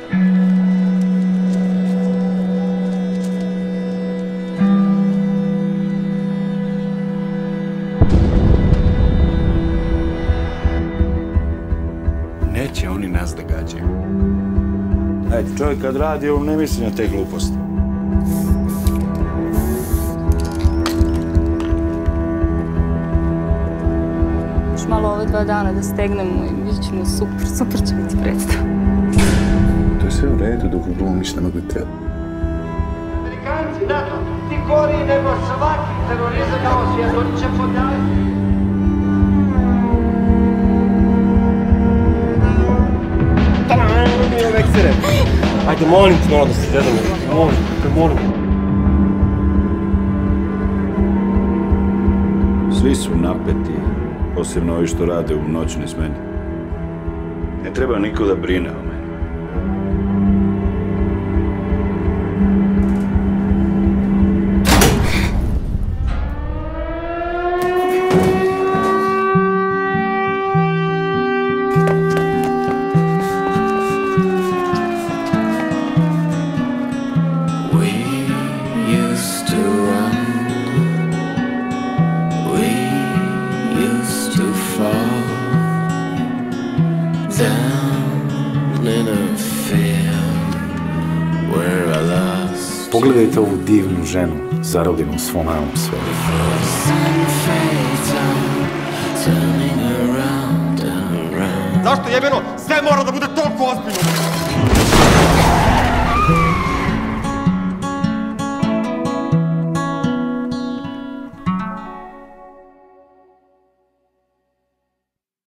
Neće oni nas da gađaju. Ajde, čovjek kad radi, on ne misli na te gluposti. Još malo ove 2 dana da stegnemo i bit ćemo super će biti predstav. To je sve u redu dok glumiš nema gde treba. Amerikanci, NATO, ti gori nego svaki terorizam na ovom svijetu, oni će podjaviti. Ajde, molim te malo da se zedamo. Molim. Svi su napeti, posebno ovi što rade u noćnoj smeni. Ne treba niko da brine o meni. Pogledajte ovu divnu ženu, zarobljenu u svom malom svetu. Zašto jebeno sve mora da bude toliko ozbiljno?